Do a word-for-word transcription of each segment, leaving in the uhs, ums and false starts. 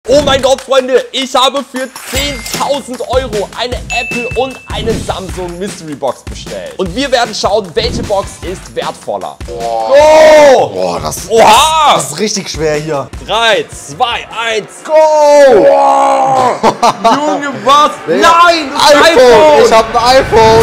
Oh mein Gott, Freunde, ich habe für zehntausend Euro eine Apple und eine Samsung Mystery Box bestellt. Und wir werden schauen, welche Box ist wertvoller. Boah, Go! Boah das, Oha! das ist richtig schwer hier. drei, zwei, eins, Go! Wow. Junge, was? Nein, das iPhone. iPhone! Ich habe ein iPhone!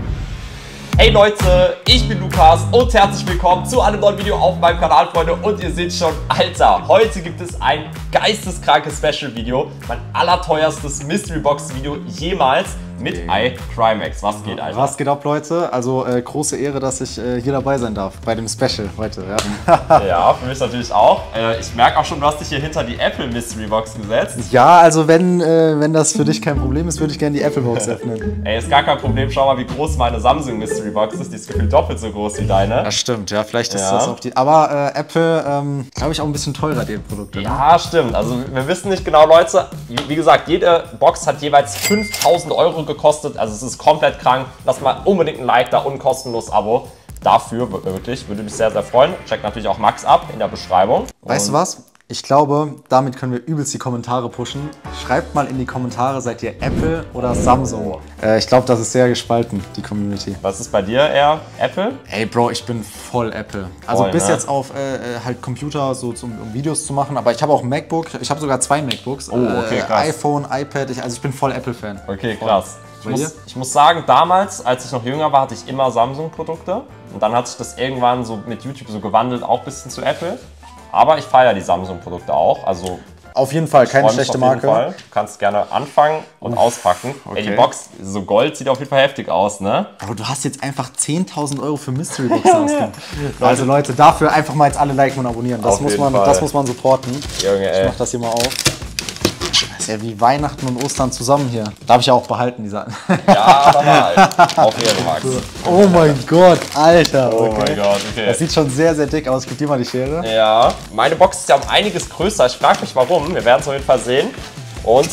Hey Leute, ich bin Lukas und herzlich willkommen zu einem neuen Video auf meinem Kanal, Freunde. Und ihr seht schon, Alter, heute gibt es ein geisteskrankes Special-Video. Mein allerteuerstes Mystery-Box-Video jemals mit iCrimex. Was geht, Alter? Was geht ab, Leute? Also äh, große Ehre, dass ich äh, hier dabei sein darf bei dem Special heute. Ja, ja, für mich natürlich auch. Äh, ich merke auch schon, du hast dich hier hinter die Apple Mystery Box gesetzt. ja also wenn, äh, wenn das für dich kein Problem ist, würde ich gerne die Apple Box öffnen. Ey, ist gar kein Problem. Schau mal, wie groß meine Samsung Mystery Box ist. Die ist gefühlt doppelt so groß wie deine. Das stimmt, ja, vielleicht ist Ja. das auch die. Aber äh, Apple, ähm, glaube ich, auch ein bisschen teurer, die Produkte. Ne? Ja, stimmt. Also wir wissen nicht genau, Leute. Wie, wie gesagt, jede Box hat jeweils fünftausend Euro gekostet. Also es ist komplett krank. Lasst mal unbedingt ein Like da und ein kostenloses Abo. Dafür wirklich, würde mich sehr, sehr freuen. Checkt natürlich auch Max ab in der Beschreibung. Weißt Und du was? Ich glaube, damit können wir übelst die Kommentare pushen. Schreibt mal in die Kommentare, seid ihr Apple oder Samsung? Äh, ich glaube, das ist sehr gespalten, die Community. Was ist bei dir eher? Apple? Ey, Bro, ich bin voll Apple. Also Voll, bis ne? jetzt auf äh, halt Computer, so zum, um Videos zu machen. Aber ich habe auch ein MacBook. Ich habe sogar zwei MacBooks. Oh, okay, krass. Äh, iPhone, iPad. Ich, also ich bin voll Apple-Fan. Okay, krass. Ich Bei dir? muss, ich muss sagen, damals, als ich noch jünger war, hatte ich immer Samsung-Produkte. Und dann hat sich das irgendwann so mit YouTube so gewandelt, auch ein bisschen zu Apple. Aber ich feiere die Samsung-Produkte auch. Also Auf jeden Fall, keine freu mich schlechte auf jeden Marke. Fall. Du kannst gerne anfangen und auspacken. Ey, die okay. Box, so Gold, sieht auf jeden Fall heftig aus, ne? Aber du hast jetzt einfach zehntausend Euro für Mystery Boxen ausgegeben. Also Leute, dafür einfach mal jetzt alle liken und abonnieren. Das, Auf muss jeden man, Fall. das muss man supporten. Junge, Ich ey. mach das hier mal auf. Das ist ja wie Weihnachten und Ostern zusammen hier. Darf ich ja auch behalten, die Sachen. Ja, normal. Auf Ehre, Max. Oh mein Gott, Alter. Oh Okay. mein Gott, okay. Das sieht schon sehr, sehr dick aus. Gib dir mal die Schere. Ja, meine Box ist ja um einiges größer. Ich frage mich warum. Wir werden es auf jeden Fall sehen. Und,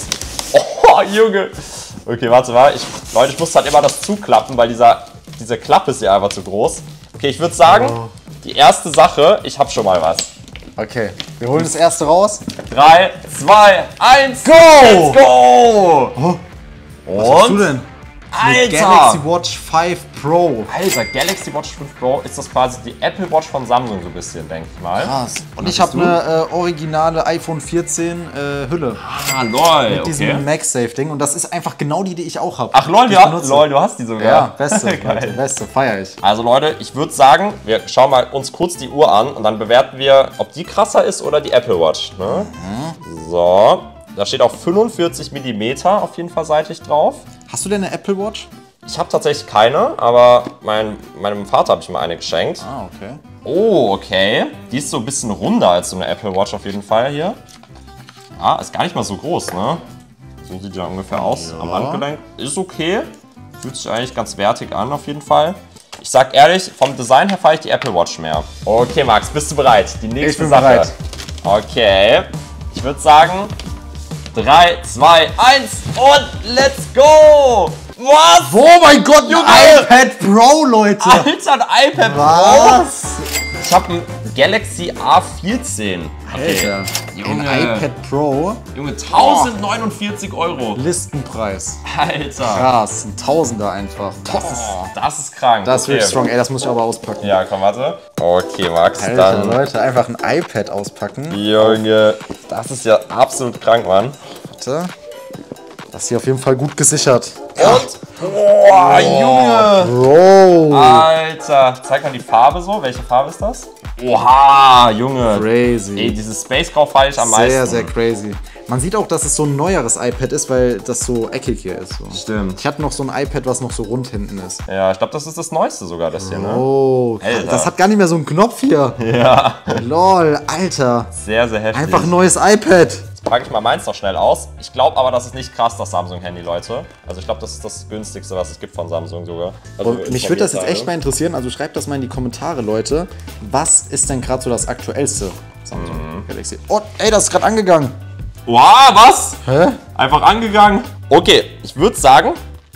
oh Junge. Okay, warte mal. Ich, Leute, ich muss halt immer das zuklappen, weil dieser, diese Klappe ist ja einfach zu groß. Okay, ich würde sagen, Oh. die erste Sache, ich habe schon mal was. Okay, wir holen das erste raus. drei, zwei, eins, Go! Let's go! Oh, Und, was hast du denn? Eine Alter! Galaxy Watch fünf Pro. Alter, Galaxy Watch fünf Pro ist das quasi die Apple Watch von Samsung so ein bisschen, denke ich mal. Krass. Und Was ich hast habe eine äh, originale iPhone vierzehn äh, Hülle. Ah, lol, Mit diesem okay. MagSafe-Ding. Und das ist einfach genau die, die ich auch habe. Ach lol, Die ja, ich benutze. lol, du hast die sogar. Ja, beste, Geil. Leute, beste, feier ich. Also Leute, ich würde sagen, wir schauen mal uns kurz die Uhr an und dann bewerten wir, ob die krasser ist oder die Apple Watch. Ne? Mhm. So, da steht auch fünfundvierzig Millimeter auf jeden Fall seitlich drauf. Hast du denn eine Apple Watch? Ich habe tatsächlich keine, aber mein, meinem Vater habe ich mal eine geschenkt. Ah, okay. Oh, okay. Die ist so ein bisschen runder als so eine Apple Watch auf jeden Fall hier. Ah, ist gar nicht mal so groß, ne? So sieht die ja ungefähr aus Ja. am Handgelenk. Ist okay. Fühlt sich eigentlich ganz wertig an auf jeden Fall. Ich sag ehrlich, vom Design her fahre ich die Apple Watch mehr. Okay, Max, bist du bereit? Die nächste Ich bin Sache. bereit. Okay. Ich würde sagen, drei, zwei, eins und let's go! Was? Oh mein Gott, ein Junge! iPad Pro, Leute! Alter, ein iPad Pro! Was? Ich habe ein Galaxy A vierzehn. Alter, Junge. ein iPad Pro, Junge, tausendneunundvierzig Euro. Listenpreis. Alter. Krass, ein Tausender einfach. Das ist, Oh, das ist krank. das ist okay. wirklich strong. Ey, das muss ich aber auspacken. Ja, komm, warte. Okay, Max, Alter, dann. Leute, einfach ein iPad auspacken. Junge, das ist ja absolut krank, Mann. Warte. Das ist hier auf jeden Fall gut gesichert. Und? Boah, Junge! Bro! Alter, zeig mal die Farbe so. Welche Farbe ist das? Oha, Junge. Crazy. Ey, dieses Space Grau feiere ich am meisten. Sehr, sehr crazy. Man sieht auch, dass es so ein neueres iPad ist, weil das so eckig hier ist. So. Stimmt. Ich hatte noch so ein iPad, was noch so rund hinten ist. Ja, ich glaube, das ist das Neueste sogar, das hier, ne? Oh, krass. Alter. Das hat gar nicht mehr so einen Knopf hier. Ja. Lol, Alter. Sehr, sehr heftig. Einfach ein neues iPad. Jetzt packe ich mal meins noch schnell aus. Ich glaube aber, das ist nicht krass, das Samsung-Handy, Leute. Also ich glaube, das ist das günstigste, was es gibt von Samsung sogar. Also Und mich würde das jetzt echt mal interessieren, also schreibt das mal in die Kommentare, Leute. Was ist denn gerade so das aktuellste Samsung Mhm. Galaxy? Oh, ey, das ist gerade angegangen. Wow, was? Hä? Einfach angegangen. Okay, ich würde sagen.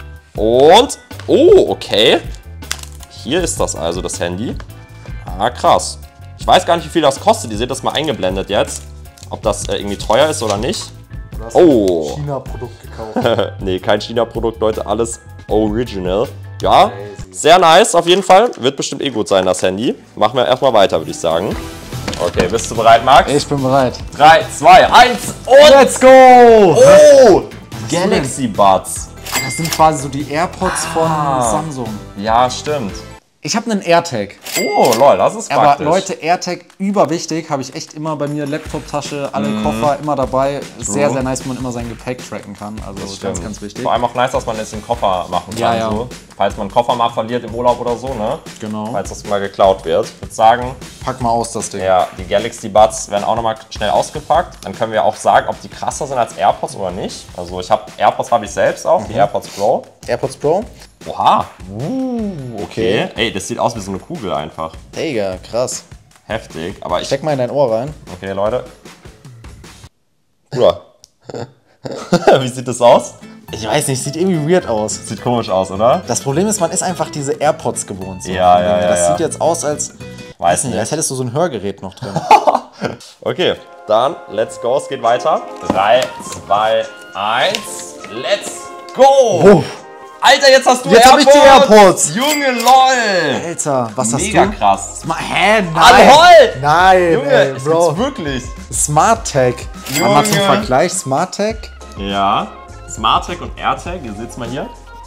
Und. Oh, okay. Hier ist das also, das Handy. Ah, krass. Ich weiß gar nicht, wie viel das kostet. Ihr seht das mal eingeblendet jetzt. Ob das äh, irgendwie teuer ist oder nicht. Oder hast Oh. du ein China-Produkt gekauft? Nee, kein China-Produkt, Leute, alles original. Ja, sehr nice auf jeden Fall. Wird bestimmt eh gut sein, das Handy. Machen wir erstmal weiter, würde ich sagen. Okay, bist du bereit, Max? Ich bin bereit. drei, zwei, eins und... Let's go! Oh! Galaxy Buds. Das sind quasi so die AirPods Ah. von Samsung. Ja, stimmt. Ich habe einen AirTag. Oh, lol, das ist Aber praktisch. Leute, AirTag überwichtig, habe ich echt immer bei mir, Laptop-Tasche, alle Mhm. Koffer immer dabei. Sehr, sehr nice, wenn man immer sein Gepäck tracken kann. Also ganz, Stimmt. ganz wichtig. Vor allem auch nice, dass man es im Koffer machen kann. Ja, ja. So. Falls man einen Koffer mal verliert im Urlaub oder so, ne? Genau. Falls das mal geklaut wird. Ich würde sagen, Pack mal aus das Ding. ja, die Galaxy Buds werden auch nochmal schnell ausgepackt. Dann können wir auch sagen, ob die krasser sind als AirPods oder nicht. Also ich habe AirPods habe ich selbst auch, die AirPods Pro. AirPods Pro? Oha. Uh, okay. Ey, das sieht aus wie so eine Kugel einfach. Digga, krass. Heftig. Aber ich... Steck mal in dein Ohr rein. Okay, Leute. Bruder. Wie sieht das aus? Ich weiß nicht, sieht irgendwie weird aus. Sieht komisch aus, oder? Das Problem ist, man ist einfach diese AirPods gewohnt. So. Ja, ja, ja, Das ja. sieht jetzt aus, als, Weiß nicht, nicht. als hättest du so ein Hörgerät noch drin. Okay, dann let's go, es geht weiter. drei, zwei, eins, let's go! Oh. Alter, jetzt hast du Jetzt hab ich die AirPods. Junge, lol! Alter, was hast Mega du? krass. Ma Hä? Nein. Ahoi! Nein, Junge, ey, es Bro. gibt's wirklich. Smart Tag. Mal zum Junge. Vergleich, Smart Tag. Ja, SmartTag und AirTag, ihr seht's mal hier.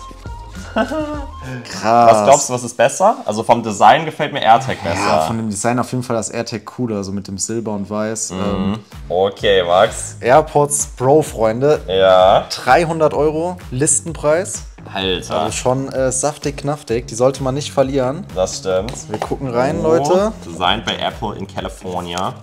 Krass. Was glaubst du, was ist besser? Also vom Design gefällt mir AirTag besser. Ja, von dem Design auf jeden Fall das AirTag cooler, so mit dem Silber und Weiß. Ähm, Okay, Max. AirPods Pro, Freunde. Ja. dreihundert Euro Listenpreis. Alter, Also schon äh, saftig, knaftig. Die sollte man nicht verlieren. das stimmt. Wir gucken rein, Oh, Leute. Designed bei Apple in California.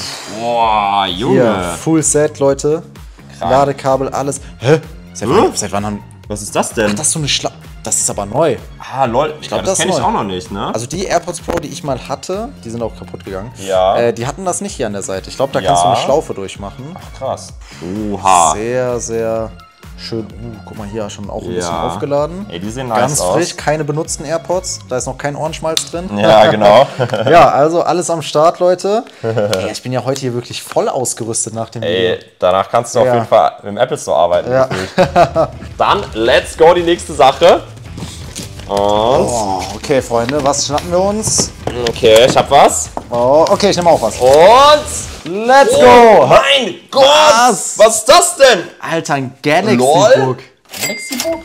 Boah, Junge. Hier, Full Set, Leute. Krank. Ladekabel, alles. Hä? Seit Hä? wann, seit wann haben... Was ist das denn? Das ist so eine Schla... Das ist aber neu. Ah, lol. Ich glaub, glaube, das das kenne ich neu. auch noch nicht, ne? Also die AirPods Pro, die ich mal hatte, die sind auch kaputt gegangen. Ja. Äh, die hatten das nicht hier an der Seite. Ich glaube, da Ja. kannst du eine Schlaufe durchmachen. Krass. Oha. Sehr, sehr schön. Uh, guck mal hier, schon auch ein bisschen Ja. aufgeladen. Ey, die sehen nice Ganz aus. frisch, keine benutzten AirPods. Da ist noch kein Ohrenschmalz drin. Ja, genau. Ja, also alles am Start, Leute. Ey, ich bin ja heute hier wirklich voll ausgerüstet nach dem Ey, Video. danach kannst du Ja. auf jeden Fall im Apple Store arbeiten. Ja. Dann, let's go, die nächste Sache. Und, Oh, okay, Freunde, was schnappen wir uns? okay, ich hab was. Oh, okay, ich nehme auch was. Und, Let's oh go! mein Gott, Was? was ist das denn? Alter, ein Galaxy Lol. Book. Galaxy Book?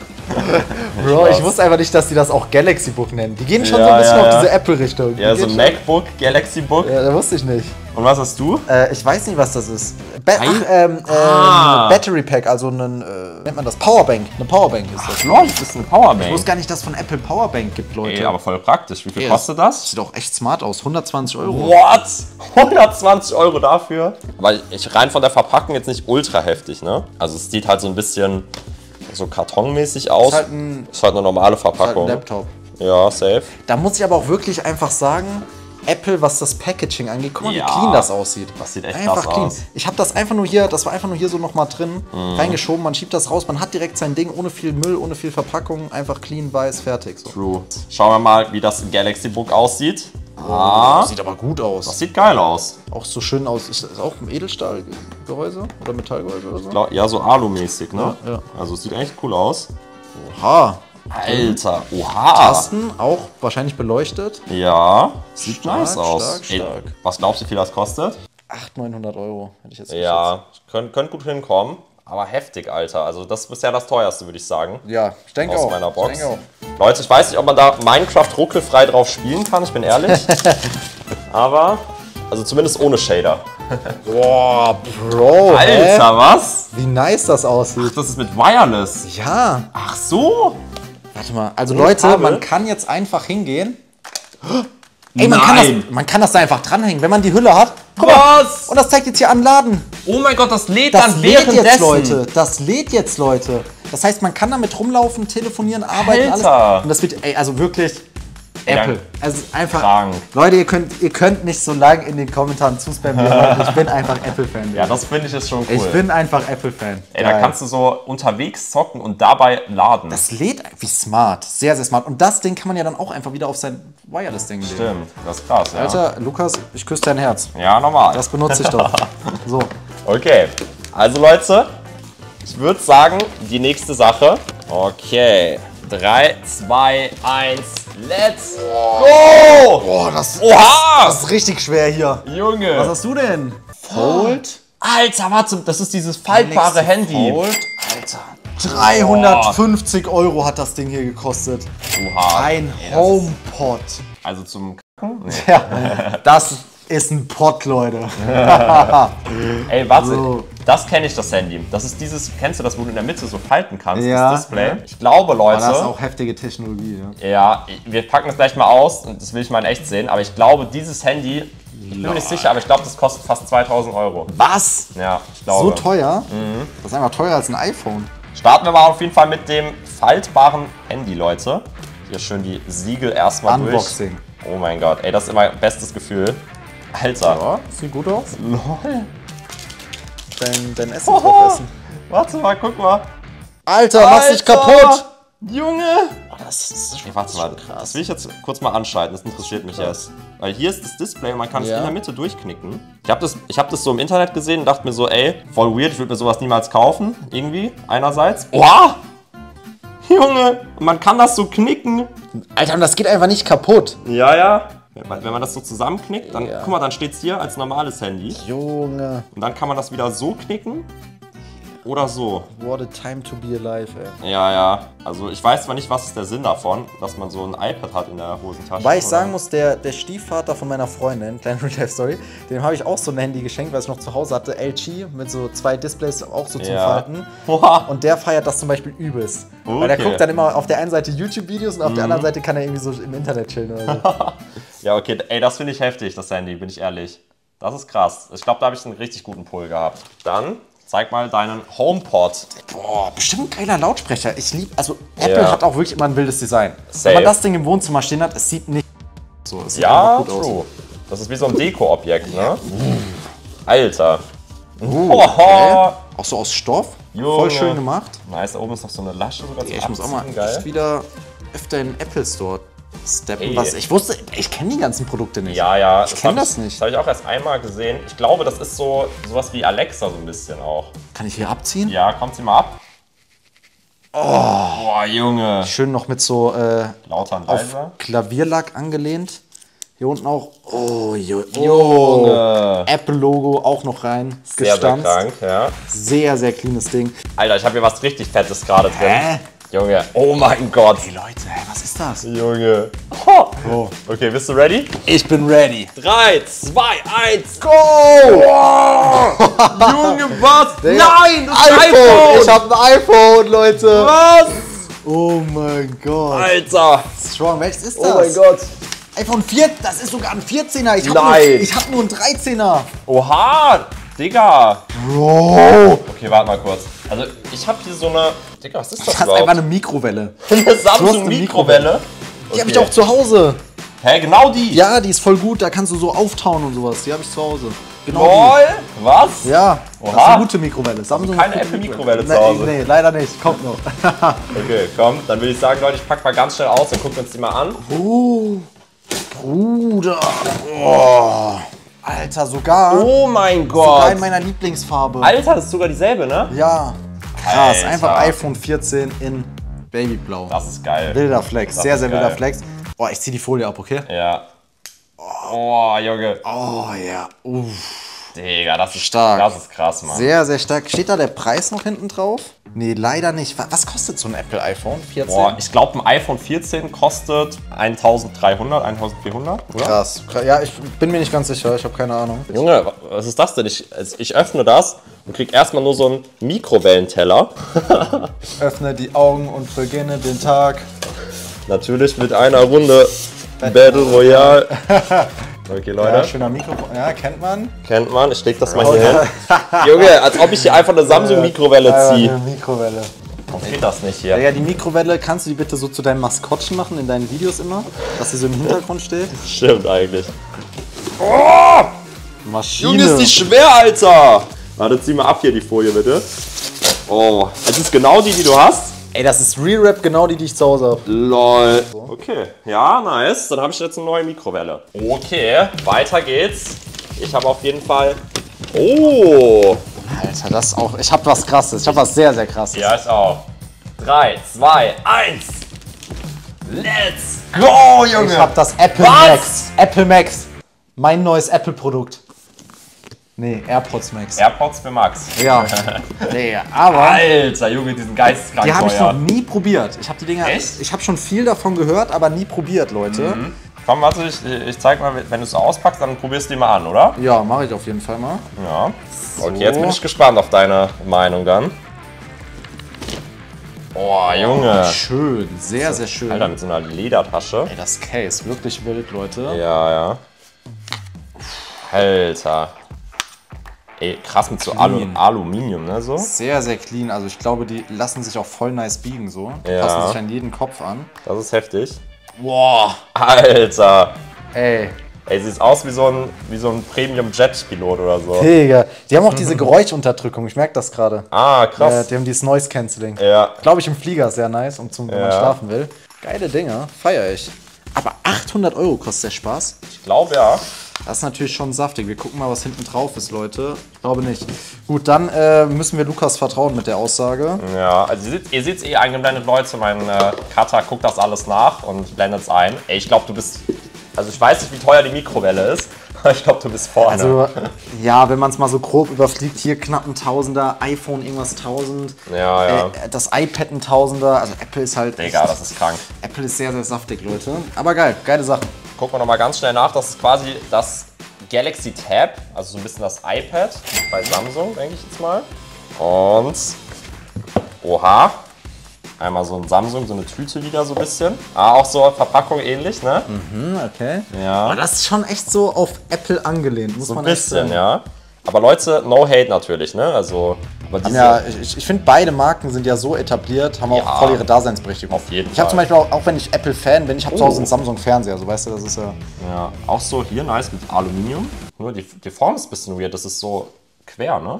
Bro, ich wusste einfach nicht, dass die das auch Galaxy Book nennen. Die gehen schon Ja, so ein bisschen ja, auf ja. diese Apple-Richtung. Ja, Die so gehen MacBook, Galaxy Book. schon- Ja, da wusste ich nicht. Und was hast du? Äh, ich weiß nicht, was das ist. Ba Ei? Ach, ähm, ähm, Ah. Battery Pack, also ein, äh, nennt man das? Powerbank. Eine Powerbank ist das. Lol, das ist eine Powerbank. Ich wusste gar nicht, dass es von Apple Powerbank gibt, Leute. Ey, aber voll praktisch. Wie viel Ey, kostet das? Sieht auch echt smart aus. hundertzwanzig Euro. What? hundertzwanzig Euro dafür? Weil ich rein von der Verpackung jetzt nicht ultra heftig, ne? Also es sieht halt so ein bisschen so kartonmäßig aus. Ist halt ein, Ist halt eine normale ist halt ein Verpackung. Laptop. Ja, safe. Da muss ich aber auch wirklich einfach sagen, Apple, was das Packaging angeht, guck mal, Ja. wie clean das aussieht. Das sieht echt einfach krass clean. aus. Ich habe das einfach nur hier, das war einfach nur hier so nochmal drin, reingeschoben, man schiebt das raus, man hat direkt sein Ding, ohne viel Müll, ohne viel Verpackung, einfach clean, weiß, fertig. So. True. Schauen wir mal, wie das Galaxy Book aussieht. Ah, Sieht aber gut aus. sieht geil aus. Auch so schön aus. Ist das auch ein Edelstahlgehäuse oder Metallgehäuse oder so? Glau- Ja, so Alu-mäßig, ne? Ja, ja. Also es sieht echt cool aus. Oha. Alter, oha. Tasten auch wahrscheinlich beleuchtet. Ja, sieht Stark, nice aus. stark, Ey, stark. was glaubst du, wie viel das kostet? achthundert, neunhundert Euro, hätte ich jetzt Ja, könnt, könnt gut hinkommen. Aber heftig, Alter. Also das ist bisher das teuerste, würde ich sagen. geschätzt. Ja, ich denke Aus auch. meiner Box. Ich denke auch. Leute, ich weiß nicht, ob man da Minecraft ruckelfrei drauf spielen kann, ich bin ehrlich. Aber, also zumindest ohne Shader. Boah, Bro. hä? Alter, was? Wie nice das aussieht. Das ist mit Wireless. Ja. Ach so? Warte mal, also Ohne Leute, Kabel? man kann jetzt einfach hingehen. Ey, man kann, Nein. das, man kann das da einfach dranhängen, wenn man die Hülle hat. Guck mal. Was? Und das zeigt jetzt hier an Laden. Oh mein Gott, das lädt Das dann lädt währenddessen. jetzt, Leute. Das lädt jetzt, Leute. Das heißt, man kann damit rumlaufen, telefonieren, arbeiten, Alter. alles. Und das wird, ey, also wirklich Apple. Ja, Also einfach. krank. Leute, ihr könnt, ihr könnt nicht so lange in den Kommentaren zuspammen. Leute. Ich bin einfach Apple-Fan. Ja, das finde ich ist schon cool. Ich bin einfach Apple-Fan. Ey, da kannst du so unterwegs zocken und dabei laden. Das lädt wie smart. Sehr, sehr smart. Und das Ding kann man ja dann auch einfach wieder auf sein Wireless-Ding legen. Stimmt, das ist krass, ja. Alter, Lukas, ich küsse dein Herz. Ja, normal. Das benutze ich doch. So. Okay, also Leute, Ich würde sagen, die nächste Sache. Okay. drei, zwei, eins, let's go! Boah, das, Oha! das ist richtig schwer hier. Junge. Was hast du denn? Fold? Alter, warte, das ist dieses faltbare Handy. Fold? Alter. dreihundertfünfzig Euro hat das Ding hier gekostet. Oha. Ein HomePod. Also zum Kacken? Nee. Ja, das ist ein Pod, Leute. Ey, warte. So. Das kenne ich, das Handy. Das ist dieses, kennst du das, wo du in der Mitte so falten kannst, Ja, das Display? ja. Ich glaube, Leute. Aber das ist auch heftige Technologie, ja. Ja, wir packen das gleich mal aus und das will ich mal in echt sehen. Aber ich glaube, dieses Handy, ich bin mir nicht sicher, aber ich glaube, das kostet fast zweitausend Euro. Was? Ja, ich glaube. So teuer? Mhm. Das ist einfach teurer als ein iPhone. Starten wir mal auf jeden Fall mit dem faltbaren Handy, Leute. Hier schön die Siegel erstmal durch. Unboxing. Oh mein Gott, ey, das ist immer bestes Gefühl. Alter. Ja, sieht gut aus. Lol. Dein, dein Essen Oho. drauf essen. Warte mal, guck mal. Alter, machst dich kaputt! Junge! Oh, das ist Ey, warte mal, krass. das will ich jetzt kurz mal anschalten, das interessiert mich jetzt. Weil hier ist das Display und man kann es Ja. in der Mitte durchknicken. Ich habe das, ich hab das so im Internet gesehen und dachte mir so, ey, voll weird, ich würde mir sowas niemals kaufen. Irgendwie, einerseits. Oha! Junge, man kann das so knicken. Alter, und das geht einfach nicht kaputt. Ja, ja. Wenn man das so zusammenknickt, dann, Ja. guck mal, dann steht es hier als normales Handy. Junge. Und dann kann man das wieder so knicken oder so. What a time to be alive, ey. Ja, ja. Also ich weiß zwar nicht, was ist der Sinn davon, dass man so ein iPad hat in der Hosentasche. Weil ich oder? sagen muss, der, der Stiefvater von meiner Freundin, kleine Real-Life-Story, dem habe ich auch so ein Handy geschenkt, weil ich noch zu Hause hatte, L G, mit so zwei Displays auch so zum Ja. Falten. Oha. Und der feiert das zum Beispiel übelst. Weil der Okay. guckt dann immer auf der einen Seite YouTube-Videos und auf der anderen Seite kann er irgendwie so im Internet chillen oder so. Ja, okay, ey, das finde ich heftig, das Handy, bin ich ehrlich. Das ist krass. Ich glaube, da habe ich einen richtig guten Pull gehabt. Dann zeig mal deinen HomePod. Boah, bestimmt ein geiler Lautsprecher. Ich liebe, also Apple Ja. hat auch wirklich immer ein wildes Design. Safe. Wenn man das Ding im Wohnzimmer stehen hat, es sieht nicht so. Es sieht Ja, einfach gut aus. true. Das ist wie so ein Deko-Objekt, ne? Alter. Uh, Oha. okay. Auch so aus Stoff. Junge. Voll schön gemacht. Nice, da oben ist noch so eine Lasche sogar zum Ich muss auch mal Abziehen, echt geil. wieder öfter in den Apple Store steppen. Ey. Was, ich wusste, ich kenne die ganzen Produkte nicht. Ja, ja. Ich kenn hab das nicht. Das habe ich auch erst einmal gesehen. Ich glaube, das ist so sowas wie Alexa so ein bisschen auch. Kann ich hier abziehen? Ja, kommt sie mal ab. Oh. Boah, Junge. Schön noch mit so äh, Lauter und auf leiser. Klavierlack angelehnt. Hier unten auch. Oh, jo, oh. Junge. Apple-Logo auch noch rein. Sehr, sehr gestanzt. krank, ja. Sehr, sehr cleanes Ding. Alter, ich habe hier was richtig Fettes gerade drin. Hä? Junge, oh mein Gott. Hey Leute, hä, was ist das? Junge. Oh. Oh. Okay, bist du ready? Ich bin ready. drei, zwei, eins, Go! Junge, was? Nein, das iPhone! iPhone! Ich hab ein iPhone, Leute! Was? Oh mein Gott! Alter. Strong, welches ist das? Oh mein Gott. iPhone vier, das ist sogar ein vierzehner. Ich hab, Nein. Nur, ich hab nur einen dreizehner. Oha, Digga. Bro! Okay, warte mal kurz. Also, ich habe hier so eine... Digga, was ist das Das ist überhaupt? einfach eine Mikrowelle. eine Du hast eine Samsung-Mikrowelle. Die hab ich auch zu Hause. Hä, genau die? Ja, die ist voll gut, da kannst du so auftauen und sowas. Die habe ich zu Hause. Genau Lol, was? die. Ja, das ist Oha. eine gute Mikrowelle. Samsung keine hat gute Apple-Mikrowelle zu Nee, Hause. Nee, leider nicht. Kommt noch. Okay, komm, dann würde ich sagen, Leute, ich pack mal ganz schnell aus und gucken uns die mal an. Oh, Bruder. Oh. Alter, sogar, Oh mein sogar Gott. in meiner Lieblingsfarbe. Alter, das ist sogar dieselbe, ne? Ja. Krass, Alter. einfach iPhone vierzehn in Babyblau. Das ist geil. Wilder Flex, Das sehr, ist sehr geil. wilder Flex. Boah, ich zieh die Folie ab, okay? Ja. Oh, Junge. Oh ja, uff. Digga, das ist Stark. Das ist krass, Mann. Sehr, sehr stark. Steht da der Preis noch hinten drauf? Nee, leider nicht. Wa- Was kostet so ein Apple iPhone vierzehn? Boah, ich glaube, ein iPhone vierzehn kostet eintausenddreihundert, eintausendvierhundert, oder? Krass. Ja, ich bin mir nicht ganz sicher. Ich habe keine Ahnung. Junge, was ist das denn? Ich, ich öffne das und krieg erstmal nur so einen Mikrowellenteller. Ich öffne die Augen und beginne den Tag. Natürlich mit einer Runde Battle Royale. Okay, Leute. Ja, schöner Mikrofon. Ja, kennt man. Kennt man. Ich leg das mal hier hin. Junge, als ob ich hier einfach eine Samsung-Mikrowelle Einfach ziehe. eine Mikrowelle. Warum geht das nicht hier? Ja, ja, die Mikrowelle, kannst du die bitte so zu deinem Maskottchen machen in deinen Videos immer? Dass sie so im Hintergrund steht? Stimmt eigentlich. Maschine. Junge, ist die schwer, Alter! Warte, zieh mal ab hier die Folie, bitte. Oh, das ist genau die, die du hast. Ey, das ist Real Rap, genau die, die ich zu Hause habe. Lol. Okay, ja, nice. Dann habe ich jetzt eine neue Mikrowelle. Okay, weiter geht's. Ich habe auf jeden Fall... Oh, Alter, das ist auch. Ich hab was Krasses. Ich hab was sehr, sehr Krasses. Ja, ich auch. drei, zwei, eins. Let's go, Junge! Ich hab das Apple Was? Max. Apple Max. Mein neues Apple-Produkt. Nee, AirPods Max. AirPods für Max. Ja. Nee, aber. Alter, Junge, diesen geisteskrank Die habe ich teuer. noch nie probiert. Ich habe die Dinger. Echt? Ich habe schon viel davon gehört, aber nie probiert, Leute. Mhm. Komm, warte, ich, ich zeig mal, wenn du es auspackst, dann probierst du die mal an, oder? Ja, mache ich auf jeden Fall mal. Ja. Okay, So. jetzt bin ich gespannt auf deine Meinung dann. Oh, Junge. Schön, sehr, sehr schön. Alter, mit so einer Ledertasche. Ey, das Case, wirklich wild, Leute. Ja, ja. Alter. Ey, krass mit so Alu Clean. Aluminium, ne, so. Sehr, sehr clean. Also ich glaube, die lassen sich auch voll nice biegen so. Die Ja. passen sich an jeden Kopf an. Das ist heftig. Boah. Alter. Ey. Ey, sieht aus wie so ein, wie so ein Premium-Jet-Pilot oder so. Digga. Die haben auch diese Geräuschunterdrückung, ich merke das gerade. Ah, Äh, krass. die haben dieses Noise Cancelling. Ja. Glaube ich im Flieger sehr nice, um zum, wenn man Ja. schlafen will. Geile Dinger, feiere ich. Aber achthundert Euro kostet der Spaß. Ich glaube, ja. Das ist natürlich schon saftig. Wir gucken mal, was hinten drauf ist, Leute. Ich glaube nicht. Gut, dann äh, müssen wir Lukas vertrauen mit der Aussage. Ja, also ihr seht, ihr seht eh eingeblendet, Leute. Mein äh, Cutter guckt das alles nach und blendet es ein. Ey, ich glaube, du bist... Also ich weiß nicht, wie teuer die Mikrowelle ist, aber ich glaube, du bist vorne. Also, ja, wenn man es mal so grob überfliegt, hier knapp ein Tausender, iPhone irgendwas tausend, ja, ja. äh, das iPad ein Tausender, also Apple ist halt... Digga, das ist krank. Apple ist sehr, sehr saftig, Leute. Aber geil, geile Sache. Gucken wir nochmal ganz schnell nach. Das ist quasi das Galaxy Tab, also so ein bisschen das iPad bei Samsung, denke ich jetzt mal. Und, oha, einmal so ein Samsung, so eine Tüte wieder so ein bisschen. Ah, auch so Verpackung ähnlich, ne? Mhm, okay. Ja. Aber das ist schon echt so auf Apple angelehnt, muss So ein man echt bisschen, sagen. ja. Aber Leute, no hate natürlich, ne? Also, aber diese, Ja, ich, ich finde, beide Marken sind ja so etabliert, haben auch Ja. voll ihre Daseinsberechtigung. Auf jeden Ich habe zum Fall. Beispiel auch, auch wenn ich Apple-Fan bin, ich habe zu Oh. Hause einen Samsung-Fernseher, so weißt du, das ist ja... ja, auch so hier nice mit Aluminium. Nur die, die Form ist ein bisschen weird, das ist so quer, ne?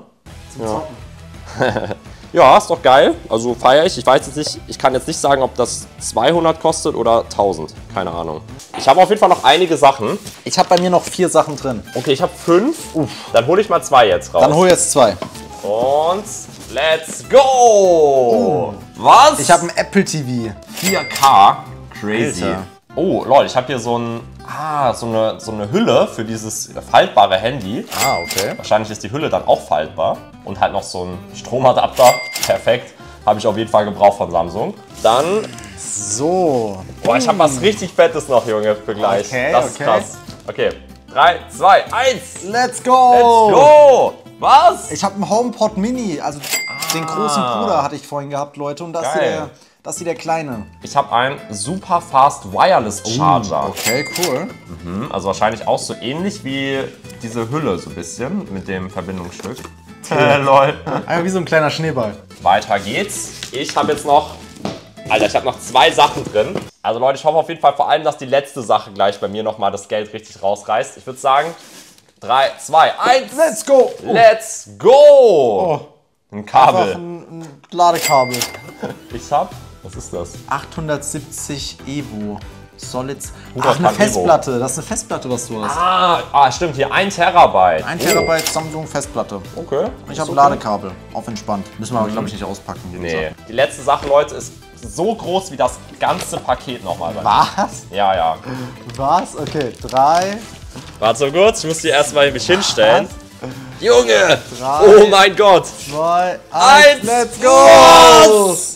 Ja, ist doch geil. Also feiere ich. Ich weiß jetzt nicht, ich kann jetzt nicht sagen, ob das zweihundert kostet oder tausend. Keine Ahnung. Ich habe auf jeden Fall noch einige Sachen. Ich habe bei mir noch vier Sachen drin. Okay, ich habe fünf. Dann hole ich mal zwei jetzt raus. Dann hol jetzt zwei. Und let's go! Was? Ich habe ein Apple T V. vier K. Crazy. Alter. Oh, lol, ich habe hier so, ein, ah, so, eine, so eine Hülle für dieses faltbare Handy. Ah, okay. Wahrscheinlich ist die Hülle dann auch faltbar. Und halt noch so ein Stromadapter. Perfekt. Habe ich auf jeden Fall gebraucht von Samsung. Dann, So. boah, ich habe was richtig Fettes noch, Junge, für gleich. Okay, das ist okay. krass. Okay, drei, zwei, eins. Let's go! Let's go! Was? Ich habe einen HomePod Mini, also den großen Bruder hatte ich vorhin gehabt, Leute. Und das ist hier Geil. der, das ist hier der kleine. Ich habe einen super fast Wireless Charger. Okay, cool. Mhm, also wahrscheinlich auch so ähnlich wie diese Hülle so ein bisschen mit dem Verbindungsstück. Äh, lol. Einfach wie so ein kleiner Schneeball. Weiter geht's. Ich habe jetzt noch, Alter, ich habe noch zwei Sachen drin. Also Leute, ich hoffe auf jeden Fall vor allem, dass die letzte Sache gleich bei mir nochmal das Geld richtig rausreißt. Ich würde sagen, drei, zwei, eins. Let's go! Let's go! Oh. Ein Einfach Kabel. ein, ein Ladekabel. Ich hab, was ist das? achthundertsiebzig Evo. Solids. Bruder, Ach, eine Pan Evo. Festplatte. Das ist eine Festplatte, was du hast. Ah, ah stimmt, hier ein Terabyte. Ein Oh. Terabyte Samsung Festplatte. Okay. Ich Ist habe ein okay. Ladekabel. Auf entspannt. Müssen wir aber, glaube ich, nicht auspacken. wie Nee. gesagt. Die letzte Sache, Leute, ist so groß wie das ganze Paket nochmal. Was? Ja, ja. Was? Okay, drei. Warte so kurz, ich muss die erstmal mich hinstellen. Junge! Drei. Oh mein Gott! Zwei, Eins! let's go! Was?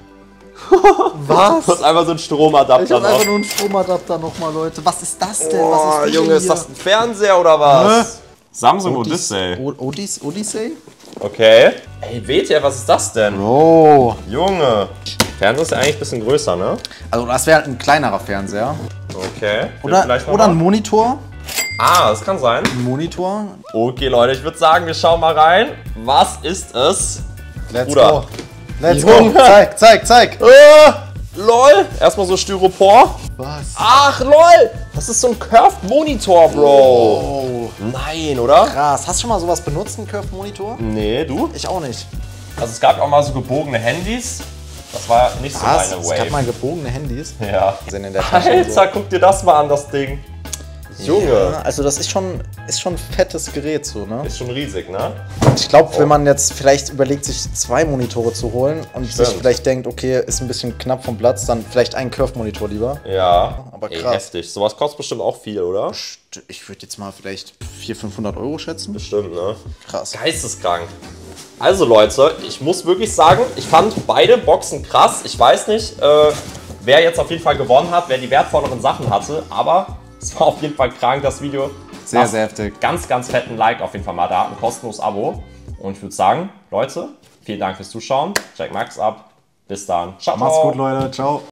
Was? Das ist einfach so ein Ich Stromadapter habe einfach noch. nur einen Stromadapter nochmal, Leute. Was ist das denn? Oh, was ist Junge, ist das ein Fernseher oder was? Samsung Odyssey. O- Odys Odyssey? Okay. Ey, weht ihr, was ist das denn? Oh. Junge. Fernseher ist ja eigentlich ein bisschen größer, ne? Also das wäre halt ein kleinerer Fernseher. Okay. Oder, Vielleicht noch oder ein mal. Monitor. Ah, das kann sein. Ein Monitor. Okay, Leute, ich würde sagen, wir schauen mal rein. Was ist es? Let's Bruder. go. Let's Junge. go. Zeig, zeig, zeig. Äh, lol. Erstmal so Styropor. Was? Ach, lol. Das ist so ein Curved Monitor, Bro. Oh. Nein, oder? Krass. Hast du schon mal sowas benutzt, einen Curved Monitor? Nee, du? Ich auch nicht. Also es gab auch mal so gebogene Handys. Das war nicht so Was? meine Es gab Wave. mal gebogene Handys. Ja. Sind in der Tasche und Alter, guck dir das mal an, das Ding. Junge. Ja, also das ist schon, ist schon ein fettes Gerät so, ne? Ist schon riesig, ne? Und ich glaube, Oh. wenn man jetzt vielleicht überlegt, sich zwei Monitore zu holen und Stimmt. sich vielleicht denkt, okay, ist ein bisschen knapp vom Platz, dann vielleicht einen Curve-Monitor lieber. Ja, aber Ey, krass. heftig. Sowas kostet bestimmt auch viel, oder? Ich würde jetzt mal vielleicht vierhundert, fünfhundert Euro schätzen. Bestimmt, ne? Krass. Geisteskrank. Also Leute, ich muss wirklich sagen, ich fand beide Boxen krass. Ich weiß nicht, äh, wer jetzt auf jeden Fall gewonnen hat, wer die wertvolleren Sachen hatte, aber es war auf jeden Fall krank, das Video. Sehr, Lasst sehr heftig. Ganz, ganz fetten Like auf jeden Fall mal da, ein kostenloses Abo. Und ich würde sagen, Leute, vielen Dank fürs Zuschauen. Check Max ab. Bis dann. Ciao, ciao. Macht's gut, Leute. Ciao.